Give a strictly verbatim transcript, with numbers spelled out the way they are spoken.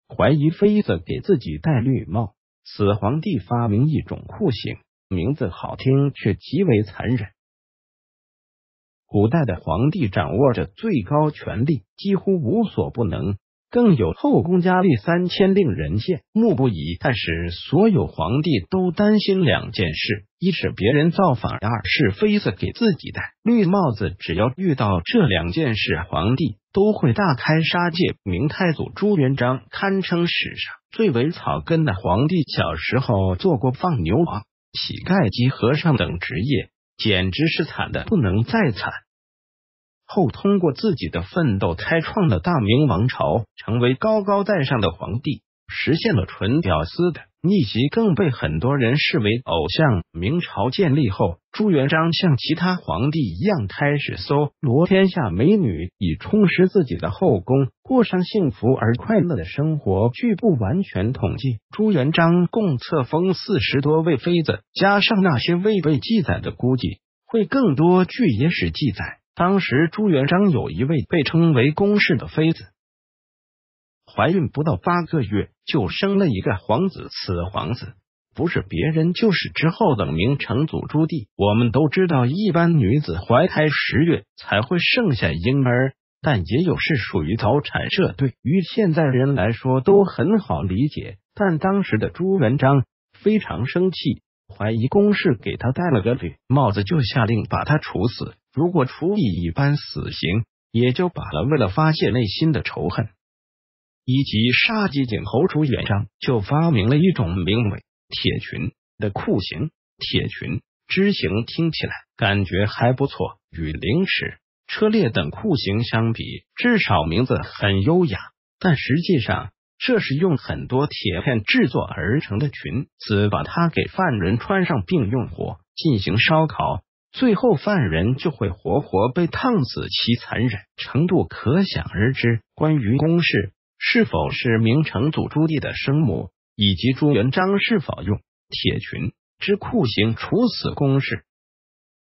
怀疑妃子给自己戴绿帽。此皇帝发明一种酷刑，名字好听却极为残忍。古代的皇帝掌握着最高权力，几乎无所不能，更有后宫佳丽三千令人羡慕不已。但是所有皇帝都担心两件事：一是别人造反，二是妃子给自己戴绿帽子。只要遇到这两件事，皇帝都会大开杀戒。明太祖朱元璋堪称史上最为草根的皇帝，小时候做过放牛娃、乞丐及和尚等职业，简直是惨的不能再惨。后通过自己的奋斗开创了大明王朝，成为高高在上的皇帝，实现了纯屌丝的逆袭，更被很多人视为偶像。明朝建立后，朱元璋像其他皇帝一样开始搜罗天下美女，以充实自己的后宫，过上幸福而快乐的生活。据不完全统计，朱元璋共册封四十多位妃子，加上那些未被记载的，估计会更多。据野史记载，当时朱元璋有一位被称为宫氏的妃子，怀孕不到八个月就生了一个皇子，此皇子不是别人，就是之后的明成祖朱棣。我们都知道，一般女子怀胎十月才会生下婴儿，但也有是属于早产，这对于现在人来说都很好理解。但当时的朱元璋非常生气，怀疑宫氏给他戴了个绿帽子，就下令把他处死。如果处以一般死刑也就罢了，为了发泄内心的仇恨以及杀鸡儆猴，朱元璋就发明了一种名为铁裙的酷刑。铁裙之刑听起来感觉还不错，与凌迟、车裂等酷刑相比，至少名字很优雅，但实际上这是用很多铁片制作而成的裙子，把它给犯人穿上，并用火进行烧烤，最后犯人就会活活被烫死，其残忍程度可想而知。关于宫氏是否是明成祖朱棣的生母，以及朱元璋是否用铁裙之酷刑处死宫氏，